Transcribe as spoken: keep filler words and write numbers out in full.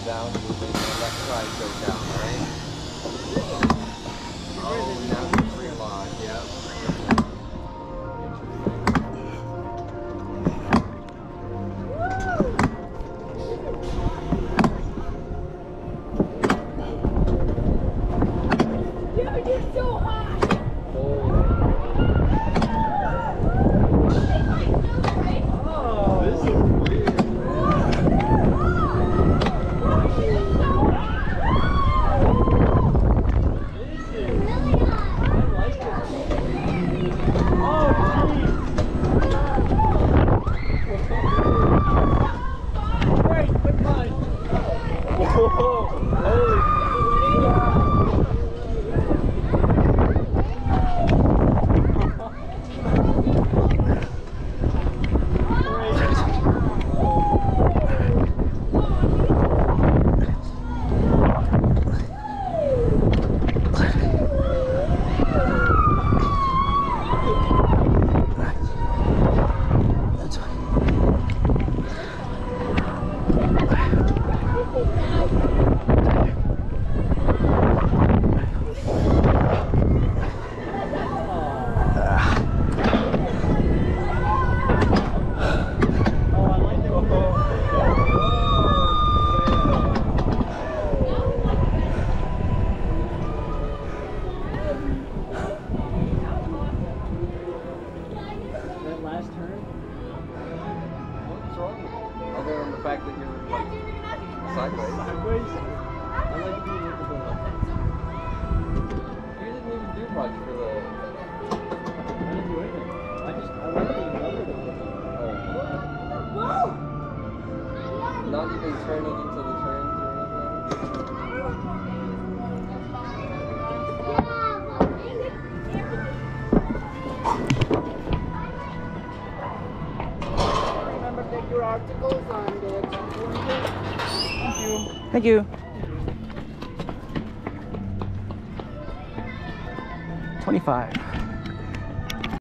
down, moving the left side goes down, right? Oh, now it's free log, yep. Dude, you're so hot! Other than the fact that you're like sideways. Sideways? I like being able to. You didn't even do much for the. I didn't do anything. I just I like being level with it. Oh. Not even turning into the turns or anything? Take your articles on the Thank you. Thank you. twenty-five.